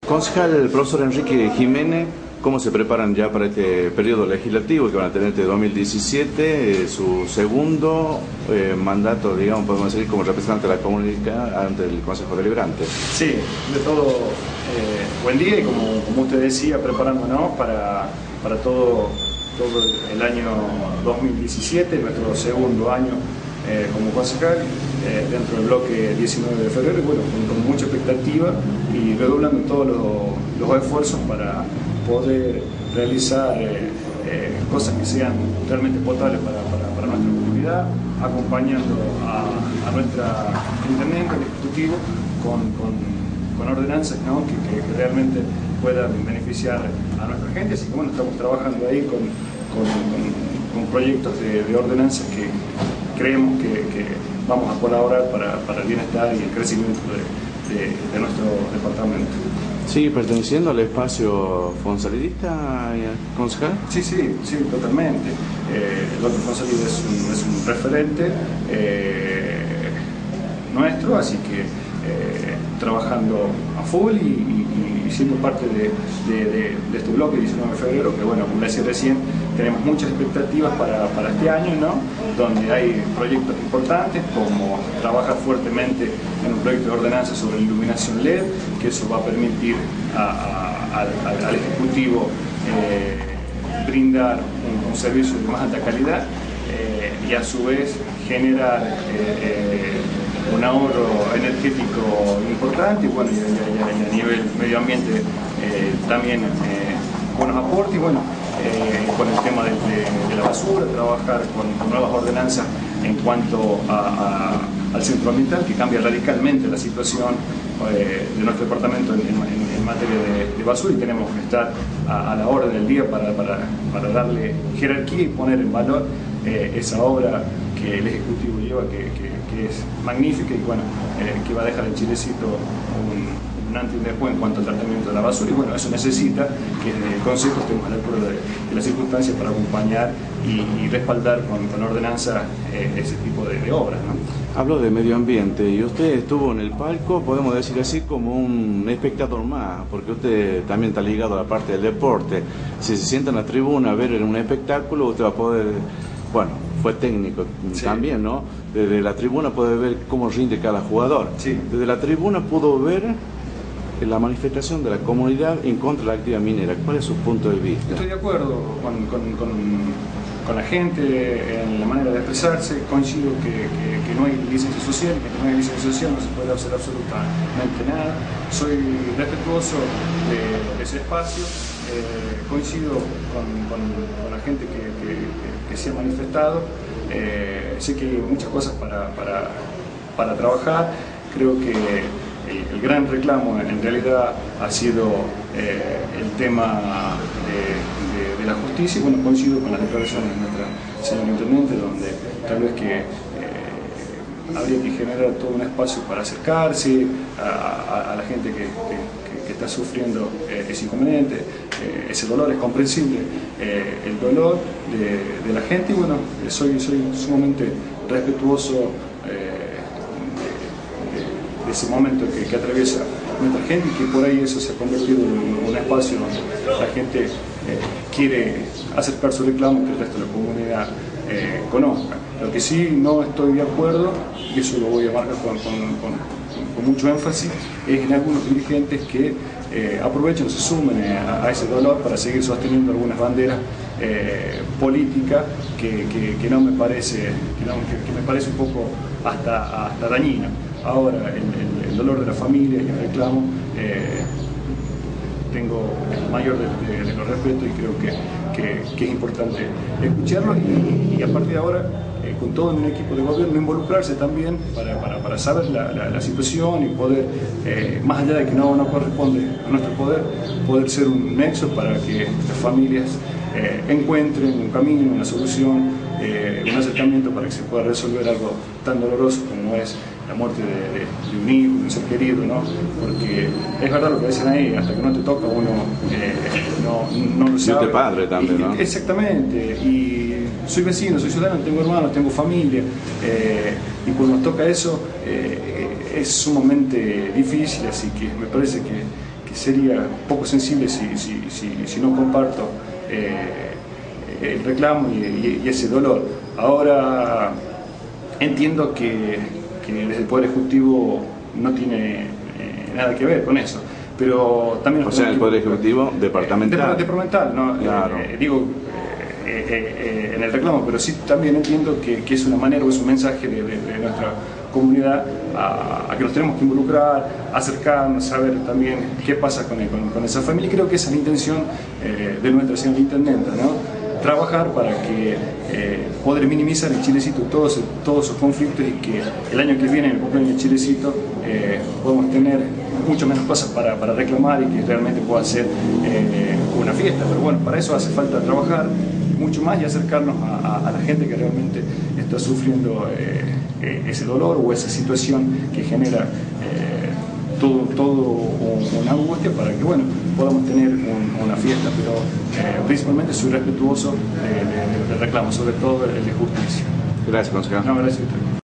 Concejal, el profesor Enrique Jiménez, ¿cómo se preparan ya para este periodo legislativo que van a tener este 2017, su segundo mandato, digamos, podemos decir, como representante de la comunidad ante el Consejo Deliberante? Sí, de todo, buen día y como usted decía, preparándonos para todo el año 2017, nuestro segundo año como concejal, dentro del bloque 19 de febrero, y bueno, con mucha expectativa y redoblando todos los esfuerzos para poder realizar cosas que sean realmente potables para nuestra comunidad, acompañando a nuestra intendente, al ejecutivo, con ordenanzas, ¿no? que realmente puedan beneficiar a nuestra gente. Así que bueno, estamos trabajando ahí con proyectos de ordenanzas que creemos que vamos a colaborar para el bienestar y el crecimiento de nuestro departamento. ¿Sigue perteneciendo al espacio fonsalidista, concejal? Sí, totalmente. El doctor Fonsalida es un referente nuestro, así que trabajando a full y siendo parte de este bloque 19 de febrero, que bueno, como decía recién, tenemos muchas expectativas para este año, ¿no? Donde hay proyectos importantes, como trabajar fuertemente en un proyecto de ordenanza sobre iluminación LED, que eso va a permitir al Ejecutivo brindar un servicio de más alta calidad y a su vez generar un ahorro energético importante, y bueno, y a nivel medio ambiente también buenos aportes, y bueno, con el tema de la basura, trabajar con nuevas ordenanzas en cuanto al centro ambiental, que cambia radicalmente la situación de nuestro departamento en materia de basura, y tenemos que estar a la orden del día para darle jerarquía y poner en valor esa obra que el Ejecutivo lleva, que es magnífica, y bueno, que va a dejar en Chilecito un antes y un después en cuanto al tratamiento de la basura, y bueno, eso necesita que desde el Consejo estemos a la altura de las circunstancias para acompañar y respaldar con ordenanza ese tipo de obras, ¿no? Hablo de medio ambiente y usted estuvo en el palco, podemos decir así, como un espectador más, porque usted también está ligado a la parte del deporte. Si se sienta en la tribuna a ver un espectáculo, usted va a poder, bueno, fue técnico también, ¿no? Desde la tribuna puede ver cómo rinde cada jugador. Sí. Desde la tribuna pudo ver la manifestación de la comunidad en contra de la actividad minera. ¿Cuál es su punto de vista? Estoy de acuerdo con la gente en la manera de expresarse. Coincido que no hay licencia social, que no hay licencia social no se puede hacer absolutamente nada. Soy respetuoso de ese espacio. Coincido con la gente que se ha manifestado. Sé que hay muchas cosas para trabajar. Creo que el gran reclamo en realidad ha sido el tema de la justicia, y bueno, coincido con las declaraciones de nuestra señora intendente, donde tal vez que habría que generar todo un espacio para acercarse a la gente que está sufriendo ese inconveniente. Ese dolor es comprensible, el dolor de la gente, y bueno, soy sumamente respetuoso de ese momento que atraviesa nuestra gente, y que por ahí eso se ha convertido en un espacio donde la gente quiere acercar su reclamo que el resto de la comunidad conozca. Lo que sí no estoy de acuerdo, y eso lo voy a marcar con mucho énfasis, es en algunos dirigentes que aprovechen, se sumen a ese dolor para seguir sosteniendo algunas banderas políticas que no me parece, que me parece un poco hasta dañino. Ahora, el dolor de la familia y el reclamo, tengo el mayor de los respetos, y creo que es importante escucharlo, y a partir de ahora, con todo un equipo de gobierno, involucrarse también para saber la situación y poder, más allá de que no corresponde a nuestro poder ser un nexo para que las familias encuentren un camino, una solución, un acercamiento para que se pueda resolver algo tan doloroso como es la muerte de un hijo, de un ser querido, ¿no? Porque es verdad lo que dicen ahí, hasta que no te toca uno no lo sabe. Y usted padre también, ¿no? Exactamente, y soy vecino, soy ciudadano, tengo hermanos, tengo familia, y cuando nos toca eso es sumamente difícil, así que me parece que sería poco sensible si no comparto el reclamo y ese dolor. Ahora entiendo que desde el Poder Ejecutivo no tiene nada que ver con eso, pero también... O sea, el Poder Ejecutivo departamental. Departamental, ¿no? Claro. Digo, en el reclamo, pero sí también entiendo que es una manera o es un mensaje de nuestra comunidad a que nos tenemos que involucrar, acercarnos, saber también qué pasa con esa familia. Y creo que esa es la intención de nuestra señora intendenta, ¿no? Trabajar para que poder minimizar en Chilecito todos esos conflictos y que el año que viene, en el cumpleaños de Chilecito, podamos tener mucho menos cosas para reclamar y que realmente pueda ser una fiesta. Pero bueno, para eso hace falta trabajar mucho más y acercarnos a la gente que realmente está sufriendo ese dolor o esa situación que genera todo una angustia, para que bueno, podamos tener una fiesta, pero principalmente soy respetuoso del reclamo, sobre todo el de justicia. Gracias, concejal. No, gracias.